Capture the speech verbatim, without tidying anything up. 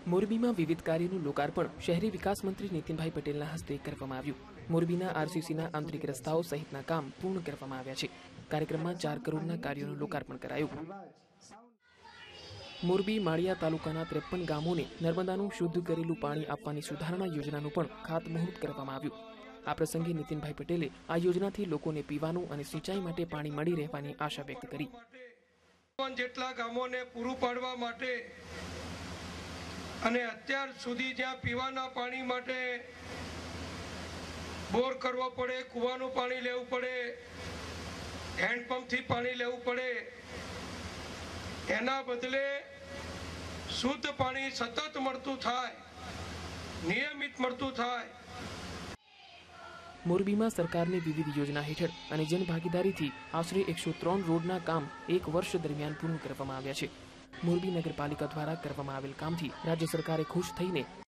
મોરબીમાં વિવિધ કાર્યોનું લોકાર્પણ શહેરી વિકાસ મંત્રી નીતિનભાઈ પટેલના હસ્તે કરવામાં આવ્યું। મોરબીના આરસીસીના આંતરિક રસ્તાઓ સહિતના કામ પૂર્ણ કરવામાં આવ્યા છે। કાર્યક્રમમાં ચાર કરોડના કાર્યોનું લોકાર્પણ કરાયું। મોરબી માળિયા તાલુકાના ત્રેપન ગામોને નર્મદાનું શુદ્ધ કરેલું પાણી આપવાની સુધારણા યોજનાનું પણ ખાતમુહૂર્ત કરવામાં આવ્યું। આ પ્રસંગે નીતિનભાઈ પટેલે આ યોજનાથી લોકોને પીવાનું અને સિંચાઈ માટે પાણી મળી રહેવાની આશા વ્યક્ત કરી। જેટલા ગામોને પૂરું પાડવા માટે અને અત્યાર સુધી જ્યાં પીવાના પાણી માટે બોર કરવો પડે, કૂવાનું પાણી લેવું પડે, હેન્ડપંપથી પાણી લેવું પડે, એના બદલે શુદ્ધ પાણી સતત મળતું થાય, નિયમિત મળતું થાય। મોરબીમાં સરકારની વિવિધ યોજના હેઠળ અને જનભાગીદારીથી આશરે એકસો ત્રણ રોડના કામ એક વર્ષ દરમિયાન પૂર્ણ કરવામાં આવ્યા છે। મોરબી નગરપાલિકા દ્વારા કરવામાં આવેલ કામથી રાજ્ય સરકારે ખુશ થઈને